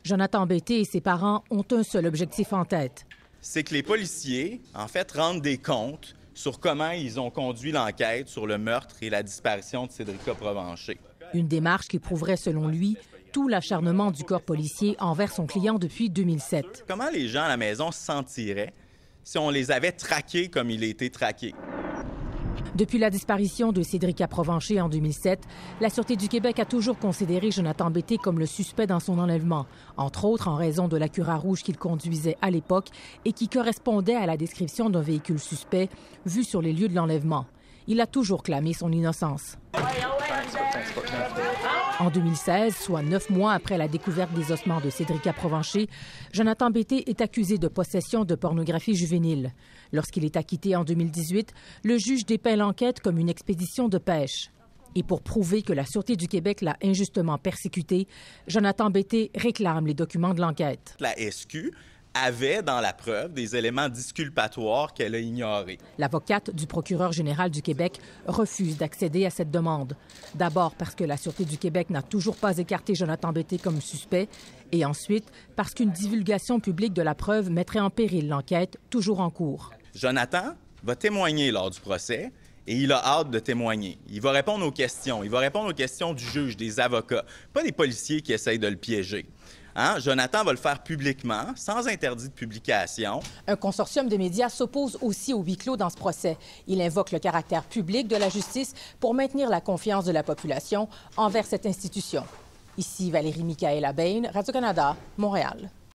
Jonathan Bété et ses parents ont un seul objectif en tête. C'est que les policiers, en fait, rendent des comptes sur comment ils ont conduit l'enquête sur le meurtre et la disparition de Cédrica Provencher. Une démarche qui prouverait, selon lui, tout l'acharnement du corps policier envers son client depuis 2007. Comment les gens à la maison se sentiraient si on les avait traqués comme il a été traqué? Depuis la disparition de Cédrica Provencher en 2007, la Sûreté du Québec a toujours considéré Jonathan Bété comme le suspect dans son enlèvement, entre autres en raison de la Cura rouge qu'il conduisait à l'époque et qui correspondait à la description d'un véhicule suspect vu sur les lieux de l'enlèvement. Il a toujours clamé son innocence. En 2016, soit 9 mois après la découverte des ossements de Cédrica Provencher, Jonathan Bété est accusé de possession de pornographie juvénile. Lorsqu'il est acquitté en 2018, le juge dépeint l'enquête comme une expédition de pêche. Et pour prouver que la Sûreté du Québec l'a injustement persécuté, Jonathan Bété réclame les documents de l'enquête. La SQ avait dans la preuve des éléments disculpatoires qu'elle a ignorés. L'avocate du procureur général du Québec refuse d'accéder à cette demande. D'abord parce que la Sûreté du Québec n'a toujours pas écarté Jonathan Bété comme suspect et ensuite parce qu'une divulgation publique de la preuve mettrait en péril l'enquête toujours en cours. Jonathan va témoigner lors du procès et il a hâte de témoigner. Il va répondre aux questions. Il va répondre aux questions du juge, des avocats, pas des policiers qui essayent de le piéger. Jonathan va le faire publiquement, sans interdit de publication. Un consortium de médias s'oppose aussi au huis clos dans ce procès. Il invoque le caractère public de la justice pour maintenir la confiance de la population envers cette institution. Ici Valérie Michaëla Bain, Radio-Canada, Montréal.